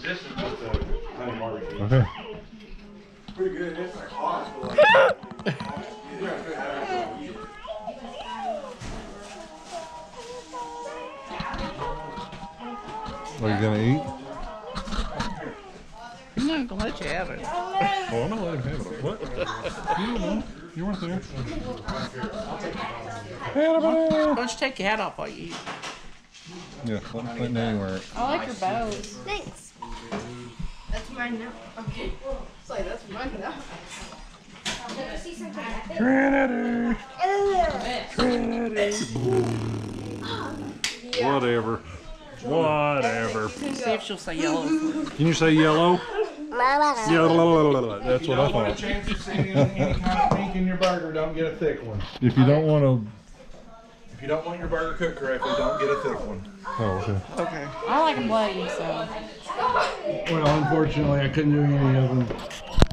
This is just a honey barbecue. Okay. Pretty good. It's like hot. Are you gonna eat? I'm not gonna let you have it. Oh, I'm not letting him have it. What? You don't know. You weren't there. Why don't you take your hat off while you eat? Yeah, let Nanny wear it. I like your bows. Thanks. That's mine now. Okay. It's like, that's mine now. Trinity! Trinity! Whatever. Whatever. See if she'll say yellow. Can you say yellow? Yellow. That's what I thought. Chance of seeing any kind of pink in your burger, don't get a thick one. If you don't want to. If you don't want your burger cooked correctly, don't get a thick one. Oh, okay. Okay. I like them bloody, so. Well, unfortunately, I couldn't do any of them.